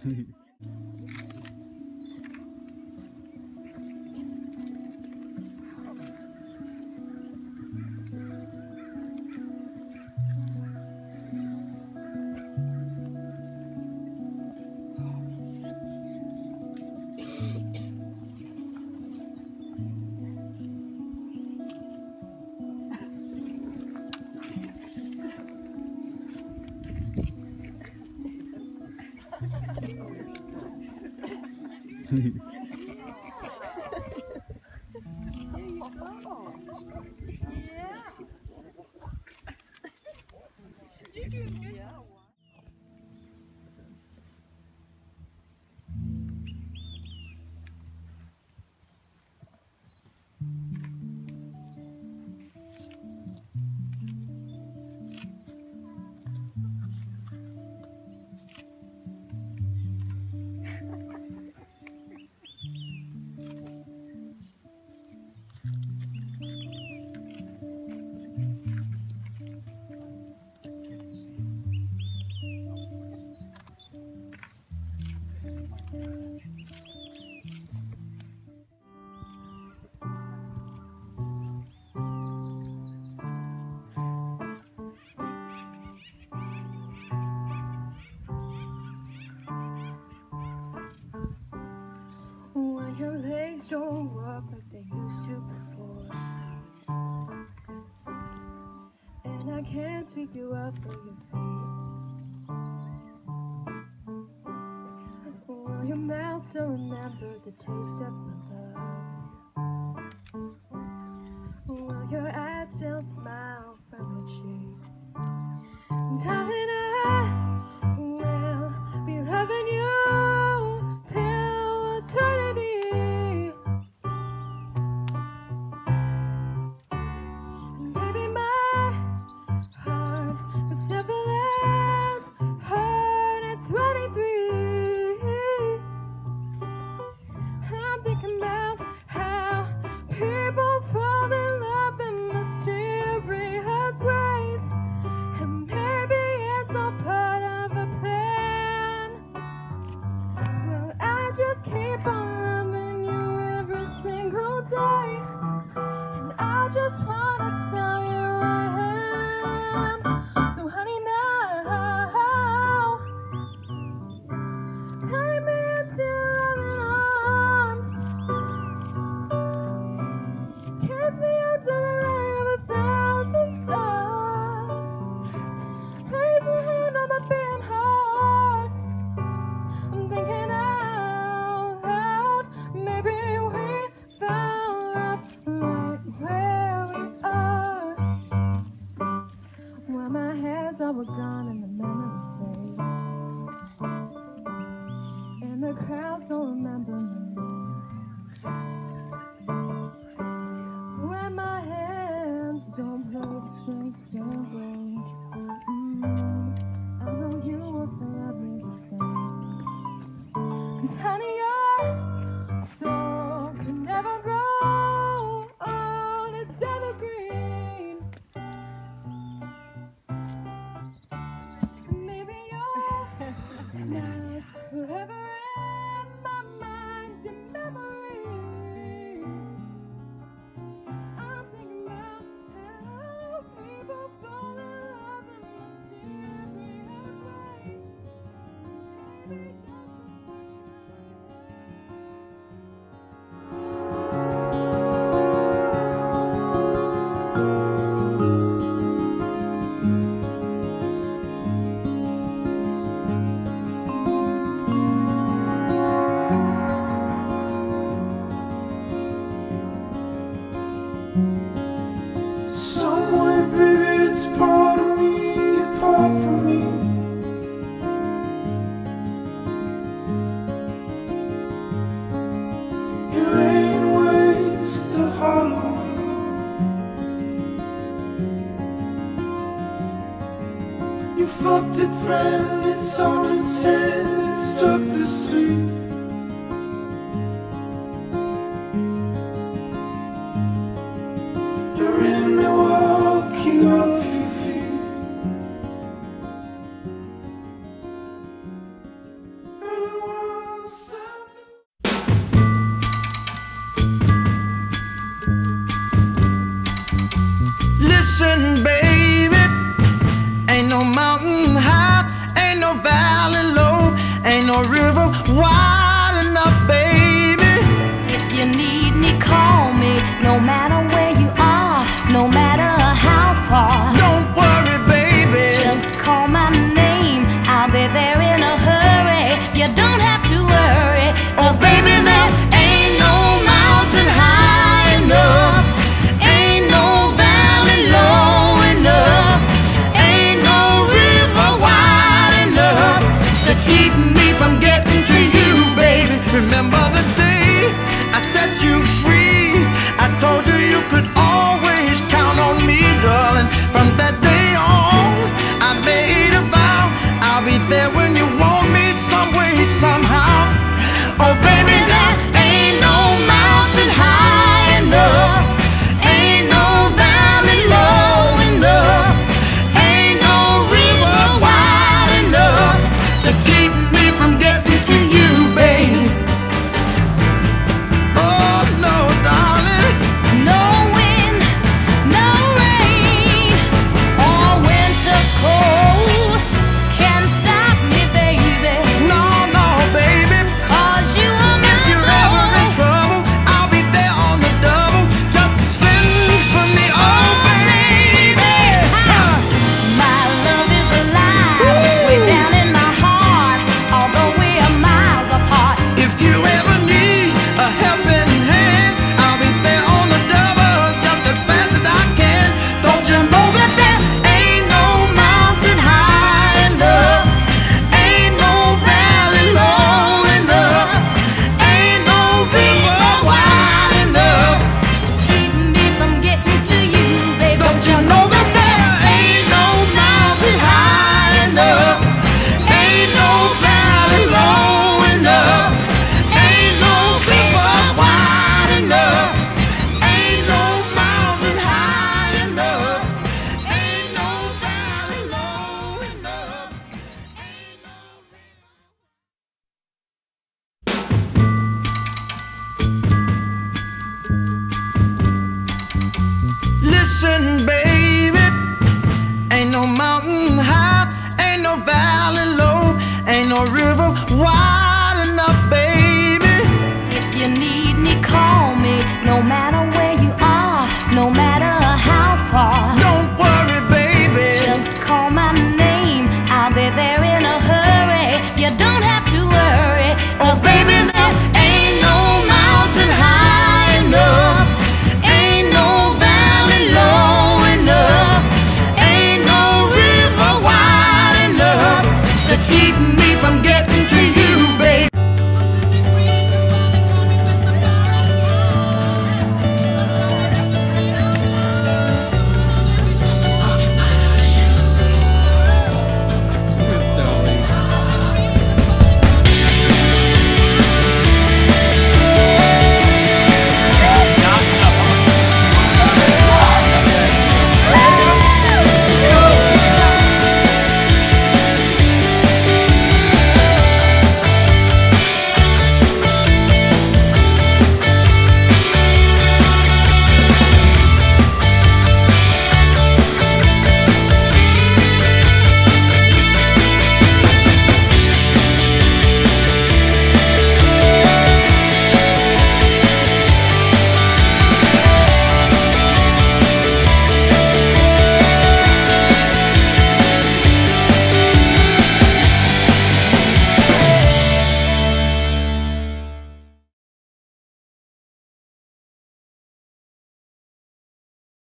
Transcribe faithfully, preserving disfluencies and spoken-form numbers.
When your legs don't work like they used to before, and I can't sweep you up for your feet. Will your mouth still remember the taste of my love? Will your eyes still smile from your cheeks? Darling, I will be loving you till eternity. Baby, my heart was simple as heart at twenty-three. I'm thinking about how people fall in love in mysterious ways, and maybe it's all part of a plan. Well, I just keep on loving you every single day, and I just wanna tell you I am. So honey, now take me into your loving arms, kiss me under the light of a thousand stars, place my hand on my beating heart. I'm thinking out loud, maybe we found love right where we are. While my hair's all gone and the memories fade, and the crowds don't remember me. When my hands don't play the strings so well, mm, I know you will still love me the same. 'Cause honey, your soul can never grow old, it's evergreen. Maybe your smile's forever in my mind and memories. I'm thinking about how people fall in love in mysterious ways. Maybe just somewhere, baby, it's part of me, apart from me. It ain't ways to hollow. You fucked it, friend, it's on its head, it stuck the street. You're in Milwaukee off your feet. And You don't have to worry, 'cause baby, there ain't no mountain high enough, ain't no valley low enough, ain't no river wide enough to keep me from getting to you, baby. Remember the day I set you free? I told you you could always count on me, darling. From that day on, I made a vow I'll be there when you want me, some way, somehow. Oh baby, there ain't no mountain high enough, ain't no valley low enough, ain't no river wide enough to keep me from getting to you, baby. Oh no, darling. No wind, no rain, or winter's cold can stop me, baby. No, no, baby. 'Cause you are my If you're ever in goal. trouble, I'll be there on the double. Just send for me, oh baby. Huh. My love is alive, way down in my heart, although we are miles apart. If you ever need a helping hand, I'll be there on the double, just as fast as I can. Don't you know that there ain't no mountain high enough, ain't no valley low enough, ain't no river wide enough? Keep me from getting to you, baby. Don't you know that there ain't no mountain high enough, ain't no valley low enough, ain't no river wide enough, ain't no mountain high enough, ain't no valley low enough, ain't no Listen, baby, ain't no mountain high, ain't no valley low, ain't no river wide enough, baby. If you need me, call me, no matter where you are, no matter how far. Don't worry, baby. Just call my name, I'll be there in a hurry. You don't have to worry, 'cause baby, there ain't no mountain high enough, ain't no valley low enough, ain't no river wide enough to keep me from getting to you.